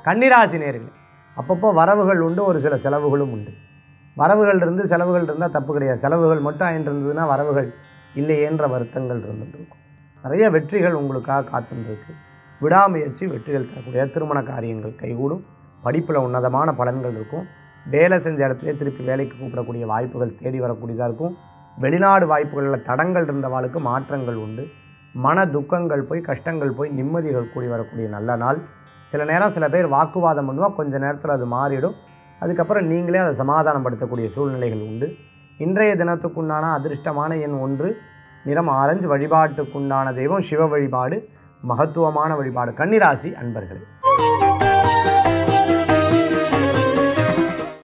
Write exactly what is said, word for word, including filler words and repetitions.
கன்னிராசி நேயர்களே, அப்பப்போ வரவுகள் உண்டு, ஒரு சில செலவுகளும் உண்டு. வரவுகள் இருந்து செலவுகள் இருந்தால் தப்பு கிடையாது. செலவுகள் மட்டும் ஆயிட்டு இருந்ததுன்னா வரவுகள் இல்லையேன்ற வருத்தங்கள் இருந்துட்டு இருக்கும். நிறைய வெற்றிகள் உங்களுக்காக காத்துருக்கு. விடாமுயற்சி வெற்றிகள் தரக்கூடிய திருமண காரியங்கள் கைகூடும். படிப்பில் உன்னதமான பலன்கள் இருக்கும். வேலை செஞ்ச இடத்துல திருப்பி வேலைக்கு கூப்பிடக்கூடிய வாய்ப்புகள் தேடி வரக்கூடியதாக இருக்கும். வெளிநாடு வாய்ப்புகளில் தடங்கள் இருந்தவாளுக்கு மாற்றங்கள் உண்டு. மன துக்கங்கள் போய் கஷ்டங்கள் போய் நிம்மதிகள் கூடி வரக்கூடிய நல்ல நாள். சில நேரம் சில பேர் வாக்குவாதம் பண்ணுவா, கொஞ்ச நேரத்தில் அது மாறிடும். அதுக்கப்புறம் நீங்களே அதை சமாதானப்படுத்தக்கூடிய சூழ்நிலைகள் உண்டு. இன்றைய தினத்துக்குண்டான அதிர்ஷ்டமான எண் ஒன்று, நிறம் ஆரஞ்சு. வழிபாட்டுக்குண்டான தெய்வம் சிவ வழிபாடு, மகத்துவமான வழிபாடு. கன்னிராசி அன்பர்களே.